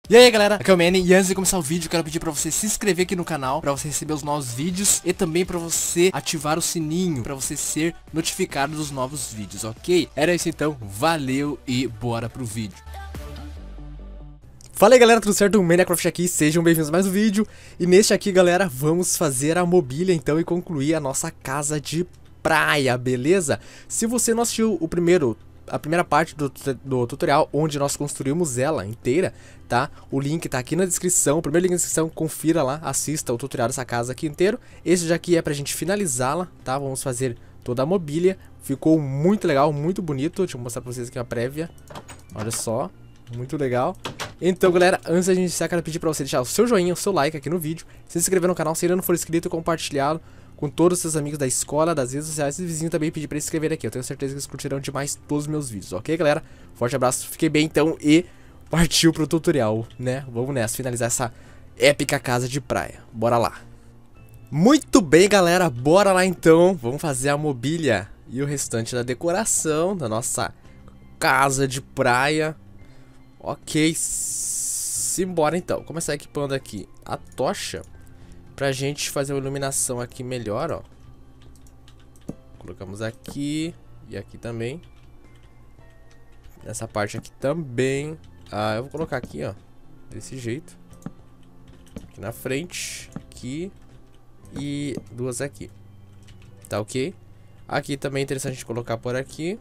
E aí galera, aqui é o Manny e antes de começar o vídeo quero pedir pra você se inscrever aqui no canal pra você receber os novos vídeos e também pra você ativar o sininho pra você ser notificado dos novos vídeos, ok? Era isso então, valeu e bora pro vídeo. Fala aí galera, tudo certo? O Minecraft aqui, sejam bem-vindos a mais um vídeo. E neste aqui galera, vamos fazer a mobília então e concluir a nossa casa de praia, beleza? Se você não assistiu a primeira parte do tutorial, onde nós construímos ela inteira, tá? O link tá aqui na descrição, o primeiro link na descrição, confira lá, assista o tutorial dessa casa aqui inteiro. Esse já aqui é pra gente finalizá-la, tá? Vamos fazer toda a mobília, ficou muito legal, muito bonito. Deixa eu mostrar pra vocês aqui a prévia, olha só, muito legal. Então galera, antes da gente iniciar, quero pedir pra você deixar o seu joinha, o seu like aqui no vídeo, se inscrever no canal se ainda não for inscrito e compartilhá-lo com todos os seus amigos da escola, das redes sociais e vizinho também pedir pra se inscrever aqui. Eu tenho certeza que eles curtirão demais todos os meus vídeos, ok galera? Forte abraço, fiquei bem então e partiu pro tutorial, né? Vamos nessa, finalizar essa épica casa de praia. Bora lá. Muito bem galera, bora lá então. Vamos fazer a mobília e o restante da decoração da nossa casa de praia. Ok, simbora então. Começar equipando aqui a tocha pra gente fazer uma iluminação aqui melhor, ó. Colocamos aqui e aqui também. Nessa parte aqui também. Eu vou colocar aqui, ó, desse jeito. Aqui na frente, aqui e duas aqui. Tá ok? Aqui também é interessante a gente colocar por aqui.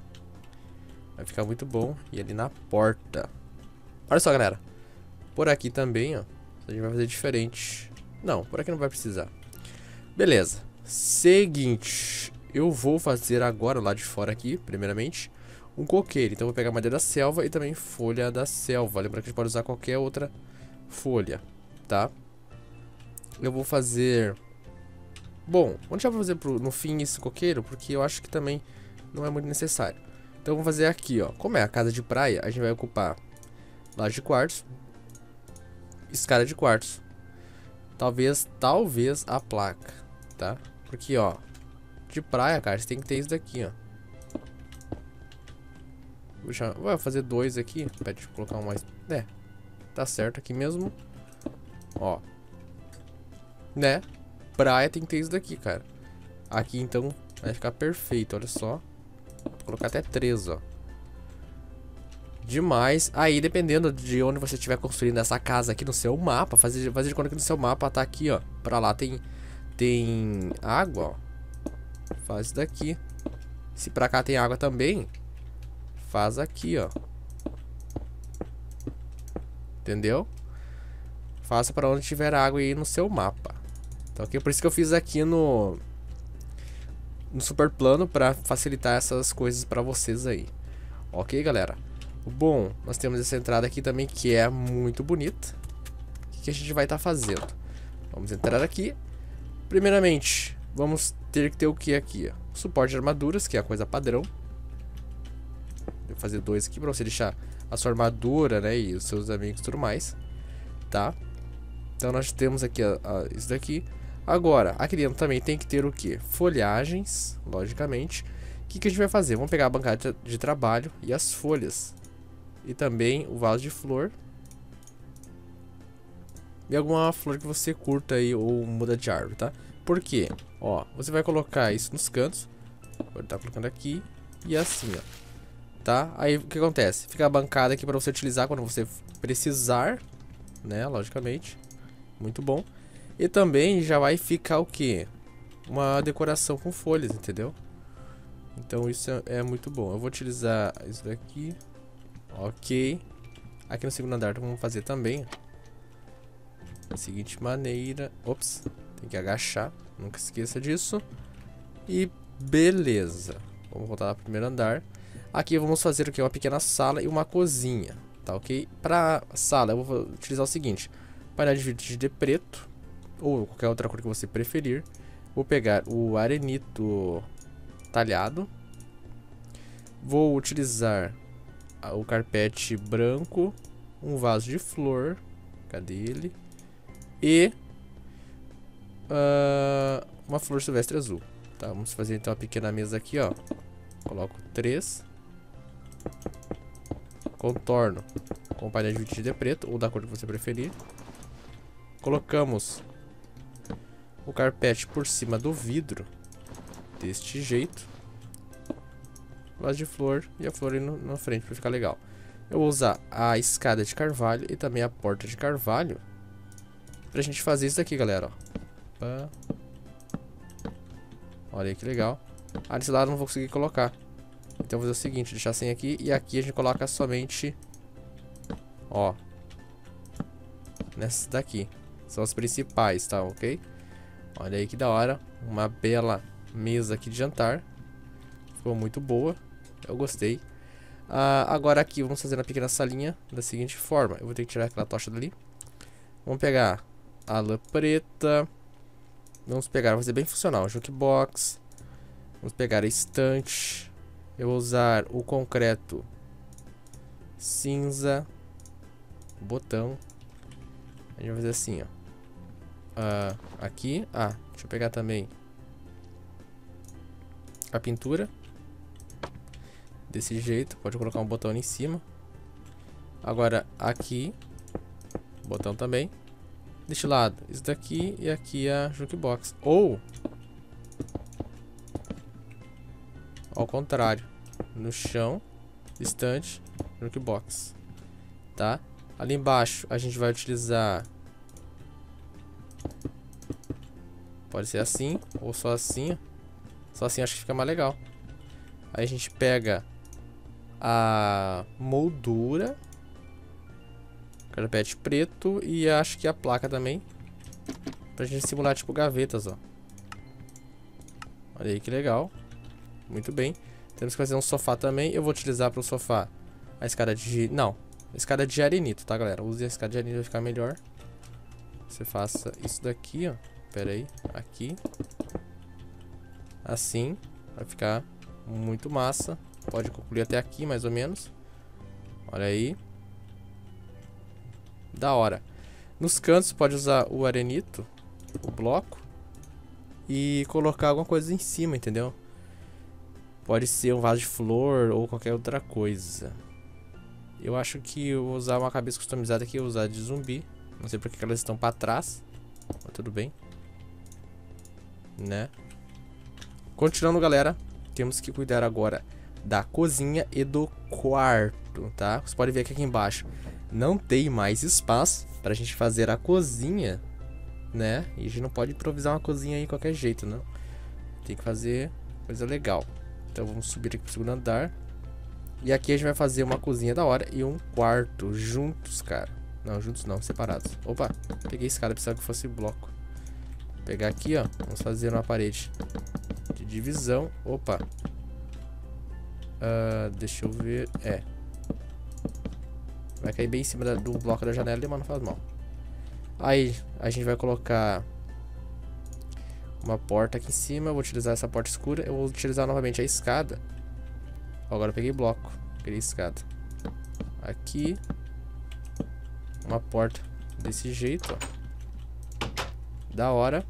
Vai ficar muito bom. E ali na porta. Olha só, galera. Por aqui também, ó. A gente vai fazer diferente. Não, por aqui não vai precisar. Beleza. Seguinte. Eu vou fazer agora, lá de fora aqui, primeiramente, um coqueiro. Então eu vou pegar madeira da selva e também folha da selva. Lembra que a gente pode usar qualquer outra folha, tá? Eu vou fazer... Bom, vamos deixar pra fazer no fim esse coqueiro, porque eu acho que também não é muito necessário. Então vamos fazer aqui, ó. Como é a casa de praia, a gente vai ocupar laje de quartzo, escada de quartzo. Talvez a placa, tá? Porque, ó, de praia, cara, você tem que ter isso daqui, ó. Vou fazer dois aqui. Pede de colocar um mais... tá certo aqui mesmo. Ó. Né? Praia tem que ter isso daqui, cara. Aqui, então, vai ficar perfeito, olha só. Vou colocar até 3, ó. Demais. Aí, dependendo de onde você estiver construindo essa casa aqui no seu mapa, fazer de conta que no seu mapa tá aqui, ó. Pra lá tem água, ó. Faz isso daqui. Se pra cá tem água também, faz aqui, ó. Entendeu? Faça pra onde tiver água aí no seu mapa. Então, ok? Por isso que eu fiz aqui no super plano, pra facilitar essas coisas pra vocês aí. Ok, galera? Bom, nós temos essa entrada aqui também que é muito bonita. O que a gente vai estar fazendo? Vamos entrar aqui. Primeiramente, vamos ter que ter o que aqui? Ó? Suporte de armaduras, que é a coisa padrão. Vou fazer 2 aqui para você deixar a sua armadura, né, e os seus amigos e tudo mais, tá? Então nós temos aqui isso daqui. Agora, aqui dentro também tem que ter o que? Folhagens, logicamente. O que a gente vai fazer? Vamos pegar a bancada de trabalho e as folhas. E também o vaso de flor. E alguma flor que você curta aí ou muda de árvore, tá? Por quê? Ó, você vai colocar isso nos cantos. Vou estar colocando aqui. E assim, ó. Tá? Aí o que acontece? Fica a bancada aqui para você utilizar quando você precisar, né? Logicamente. Muito bom. E também já vai ficar o quê? Uma decoração com folhas, entendeu? Então isso é muito bom. Eu vou utilizar isso daqui. Ok. Aqui no segundo andar vamos fazer também da seguinte maneira. Ops, tem que agachar, nunca esqueça disso. E beleza. Vamos voltar lá pro primeiro andar. Aqui vamos fazer o que? Uma pequena sala e uma cozinha, tá ok? Para sala eu vou utilizar o seguinte: painel de preto ou qualquer outra cor que você preferir. Vou pegar o arenito talhado. Vou utilizar o carpete branco, um vaso de flor, cadê ele? E uma flor silvestre azul, tá? Vamos fazer então uma pequena mesa aqui, ó. Coloco 3. contorno com painel dividido de preto, ou da cor que você preferir. Colocamos o carpete por cima do vidro, deste jeito. Vaso de flor e a flor aí na frente para ficar legal. Eu vou usar a escada de carvalho e também a porta de carvalho pra gente fazer isso daqui, galera, ó. Olha aí que legal. Ah, nesse lado eu não vou conseguir colocar. Então eu vou fazer o seguinte, deixar assim aqui. E aqui a gente coloca somente, ó, nessas daqui. São as principais, tá? Ok? Olha aí que da hora. Uma bela mesa aqui de jantar. Ficou muito boa. Eu gostei. Agora aqui vamos fazer uma pequena salinha da seguinte forma. Eu vou ter que tirar aquela tocha dali. Vamos pegar a lã preta. Vamos pegar, vou fazer bem funcional, jukebox. Vamos pegar a estante. Eu vou usar o concreto cinza. Botão. A gente vai fazer assim, ó. Aqui. Deixa eu pegar também a pintura. Desse jeito. Pode colocar um botão ali em cima. Agora aqui. Botão também. Deste lado, isso daqui e aqui a jukebox. Ou ao contrário, no chão, estante, jukebox, tá? Ali embaixo a gente vai utilizar, pode ser assim ou só assim. Só assim acho que fica mais legal. Aí a gente pega a moldura, carpete preto e acho que a placa também, pra gente simular tipo gavetas, ó. Olha aí que legal. Muito bem. Temos que fazer um sofá também. Eu vou utilizar para o sofá a escada de... Não, a escada de arenito, tá, galera? Use a escada de arenito, vai ficar melhor. Você faça isso daqui, ó. Pera aí, aqui. Assim, vai ficar muito massa. Pode concluir até aqui, mais ou menos. Olha aí. Da hora. Nos cantos pode usar o arenito, o bloco, e colocar alguma coisa em cima, entendeu? Pode ser um vaso de flor ou qualquer outra coisa. Eu acho que eu vou usar uma cabeça customizada aqui, eu vou usar de zumbi. Não sei porque elas estão para trás, mas tudo bem, né? Continuando, galera, temos que cuidar agora da cozinha e do quarto, tá? Você pode ver que aqui embaixo não tem mais espaço pra gente fazer a cozinha, né? E a gente não pode improvisar uma cozinha aí de qualquer jeito, não. Tem que fazer coisa legal. Então vamos subir aqui pro segundo andar. E aqui a gente vai fazer uma cozinha da hora e um quarto juntos, cara. Não, juntos não, separados. Opa, peguei escada, precisava que fosse bloco. Vou pegar aqui, ó. Vamos fazer uma parede de divisão. Opa. Deixa eu ver. Vai cair bem em cima do bloco da janela, mas não faz mal. Aí a gente vai colocar uma porta aqui em cima. Eu vou utilizar essa porta escura. Eu vou utilizar novamente a escada. Agora eu peguei bloco, peguei escada. Aqui uma porta desse jeito, ó. Da hora.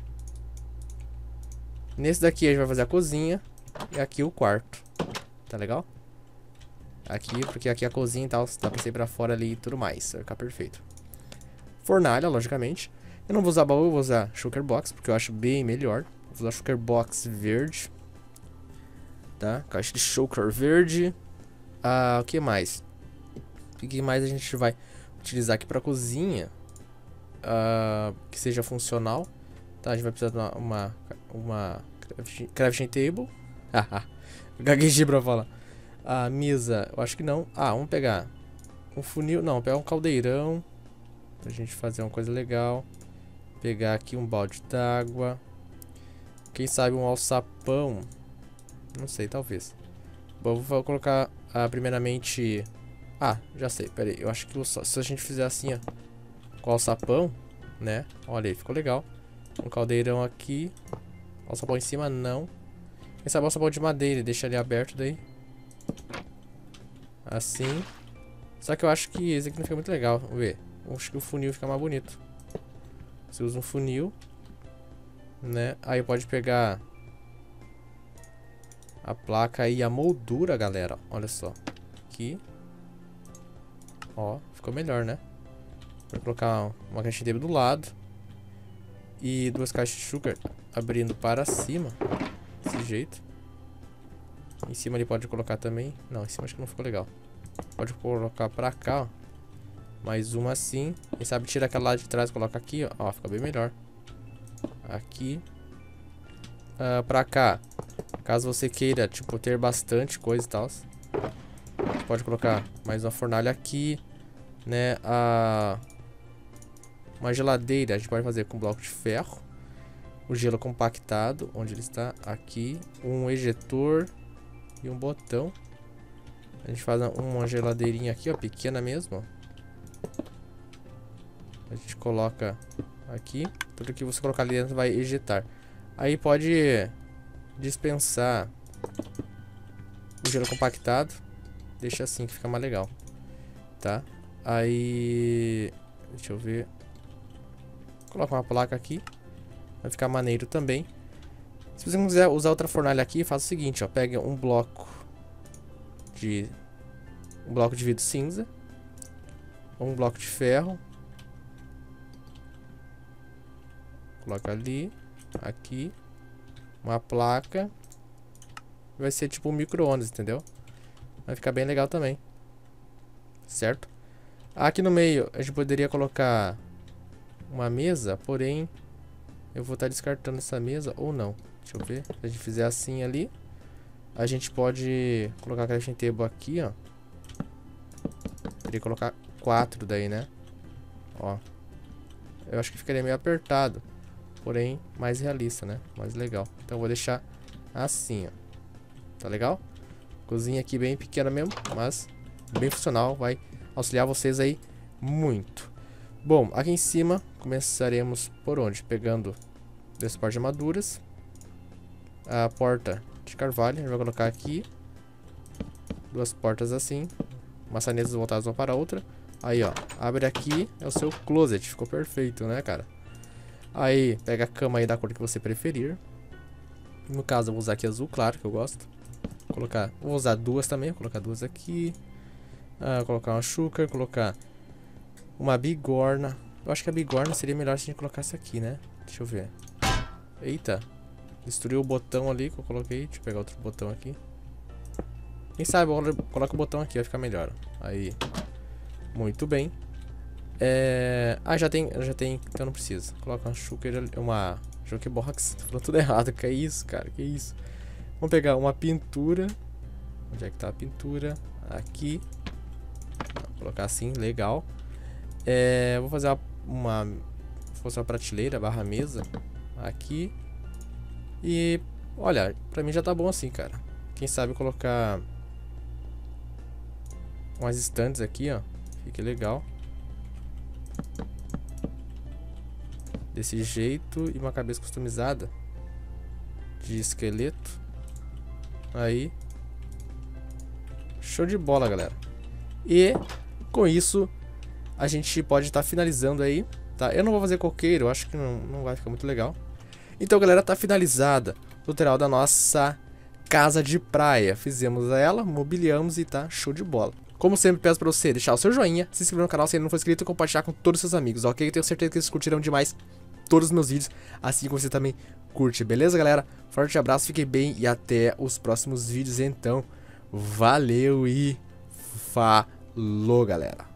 Nesse daqui a gente vai fazer a cozinha. E aqui o quarto. Tá legal? Aqui, porque aqui é a cozinha e tal, dá pra sair pra fora ali e tudo mais. Vai ficar perfeito. Fornalha, logicamente. Eu não vou usar baú, eu vou usar shulker box, porque eu acho bem melhor. Vou usar shulker box verde. Tá? Caixa de shulker verde. O que mais? O que mais a gente vai utilizar aqui pra cozinha? Que seja funcional. Tá? A gente vai precisar de uma crafting table. Gaguejei pra falar. A mesa, eu acho que não. Vamos pegar um funil. Não, pegar um caldeirão pra gente fazer uma coisa legal. Pegar aqui um balde d'água. Quem sabe um alçapão. Não sei, talvez. Bom, eu vou colocar primeiramente... já sei, pera aí. Eu acho que se a gente fizer assim, ó, com o alçapão, né? Olha aí, ficou legal. Um caldeirão aqui. Alçapão em cima, não. Quem sabe alçapão de madeira, deixa ele aberto daí. Assim. Só que eu acho que esse aqui não fica muito legal. Vamos ver. Eu acho que o funil fica mais bonito. Você usa um funil, né? Aí pode pegar a placa e a moldura, galera. Olha só. Aqui. Ó, ficou melhor, né? Vou colocar uma caixinha de do lado. E 2 caixas de sugar abrindo para cima. Desse jeito. Em cima ele pode colocar também. Não, em cima acho que não ficou legal. Pode colocar pra cá, ó. Mais uma assim. Quem sabe tira aquela lá de trás e coloca aqui, ó. Ó, fica bem melhor. Aqui. Pra cá. Caso você queira, tipo, ter bastante coisa e tal. Você pode colocar mais uma fornalha aqui. Né? Uma geladeira a gente pode fazer com bloco de ferro. O gelo compactado, onde ele está? Aqui. Um ejetor. E um botão. A gente faz uma geladeirinha aqui, ó. Pequena mesmo, ó. A gente coloca aqui. Tudo que você colocar ali dentro vai ejetar. Aí pode dispensar o gelo compactado. Deixa assim que fica mais legal. Tá? Aí... deixa eu ver. Coloca uma placa aqui. Vai ficar maneiro também. Se você não quiser usar outra fornalha aqui, faz o seguinte, ó. Pega um bloco de vidro cinza. Um bloco de ferro. Coloca ali. Aqui. Uma placa. Vai ser tipo um micro-ondas, entendeu? Vai ficar bem legal também. Certo? Aqui no meio a gente poderia colocar uma mesa, porém eu vou estar descartando essa mesa ou não. Deixa eu ver. Se a gente fizer assim ali, a gente pode colocar a crafting table aqui, ó. Teria que colocar 4 daí, né? Ó. Eu acho que ficaria meio apertado, porém mais realista, né? Mais legal. Então eu vou deixar assim, ó. Tá legal? Cozinha aqui bem pequena mesmo, mas bem funcional. Vai auxiliar vocês aí muito. Bom, aqui em cima começaremos por onde? Pegando desse par de armaduras. A porta de carvalho, a gente vai colocar aqui 2 portas assim, maçanetas voltadas uma para a outra. Aí, ó, abre aqui, é o seu closet, ficou perfeito, né, cara? Aí, pega a cama aí da cor que você preferir. No caso, eu vou usar aqui azul claro, que eu gosto. Vou usar 2 também, vou colocar 2 aqui. Colocar uma açúcar, colocar uma bigorna. Eu acho que a bigorna seria melhor se a gente colocasse aqui, né? Deixa eu ver. Eita. Destruiu o botão ali que eu coloquei. Deixa eu pegar outro botão aqui. Quem sabe eu coloco o botão aqui, vai ficar melhor. Aí. Muito bem. Já tem, então não precisa. Coloca uma sugar ali, uma jukebox. Tô falando tudo errado, que é isso, cara, que isso. Vamos pegar uma pintura. Onde é que tá a pintura? Aqui. Vou colocar assim, legal. Vou fazer uma prateleira barra mesa aqui. E olha, pra mim já tá bom assim, cara. Quem sabe colocar umas estantes aqui, ó. Fique legal. Desse jeito. E uma cabeça customizada de esqueleto. Aí. Show de bola, galera. E com isso a gente pode estar finalizando aí, tá? Eu não vou fazer coqueiro, eu acho que não vai ficar muito legal. Então, galera, tá finalizada o tutorial da nossa casa de praia. Fizemos ela, mobiliamos e tá show de bola. Como sempre, peço pra você deixar o seu joinha, se inscrever no canal se ainda não for inscrito e compartilhar com todos os seus amigos, ok? Eu tenho certeza que eles curtirão demais todos os meus vídeos, assim como você também curte, beleza, galera? Forte abraço, fiquem bem e até os próximos vídeos, então. Valeu e falou, galera!